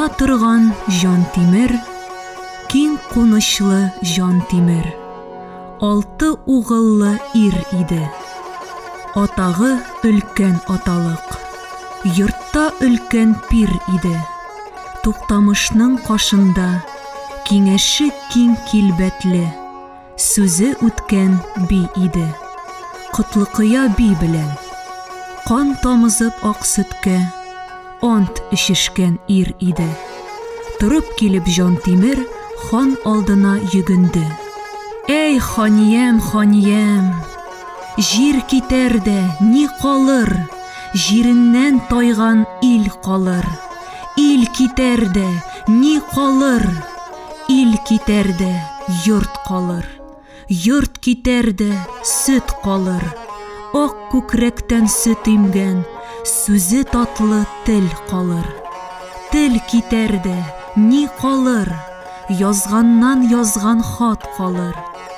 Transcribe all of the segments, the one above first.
торган Җан Тимер, киң кунычлы Җан Тимер, 6 угыллы ир иде. Атагы өлкән аталык, йортта өлкән пир иде. Туктамышның кашында киңәше киң килбәтле, сүзе үткән би иде. Котлыкыя би белән кан тамызып ак сөткә ант ишешкән ир иде. Турып килеп Җан Тимер хан алдына йөгенде. Эй ханиям, ханиям, җир китәр дә ни калыр, җиреннән тайган ил калыр. Ил китәр дә ни калыр, ил китәр дә йорт калыр. Йорт китәр дә сөт калыр. Ак күкрәктән сөт имгән, сүзе татлы тел калыр. Тел китәр дә ни калыр, язганнан язган хат калыр.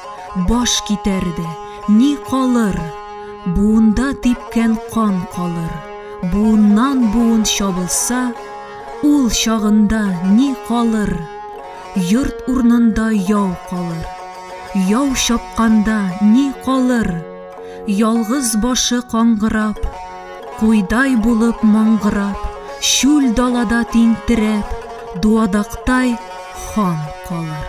Баш китәр дә ни калыр, буында типкән кан калыр. Буыннан буын чабылса, ул чагында ни калыр, йорт урнында яу калыр. Яу чапканда ни калыр, ялгыз башы каңгырап, куйдай булып маңгырап, шүл далада тинтерәп, дуадактай хан калыр.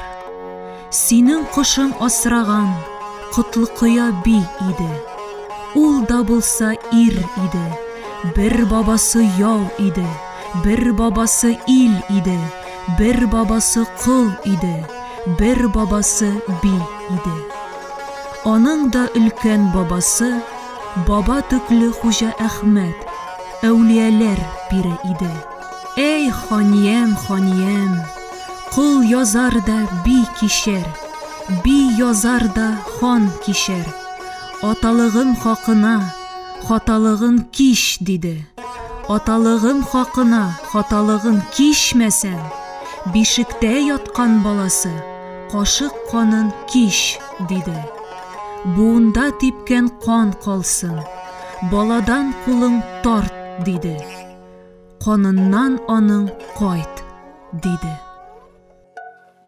Синең кошың асраган Котлыкыя би иде. Ул да булса ир иде. Бер бабасы яу иде, бер бабасы ил иде, бер бабасы кол иде, бер бабасы би иде. Аның да өлкән бабасы баба төкле Хуҗа Әхмәт, әүлияләр пире иде. Эй ханиям, ханиям, кол язар да би кишер, би язар да хан кишер. Аталыгым хакына хаталыгын киш диде. Аталыгым хакына хаталыгын кишмәсәң, бишектә яткан баласы кашык канын киш диде. Буында типкән кан калсын, баладан кулың тарт диде. Каныннан аның кайт диде.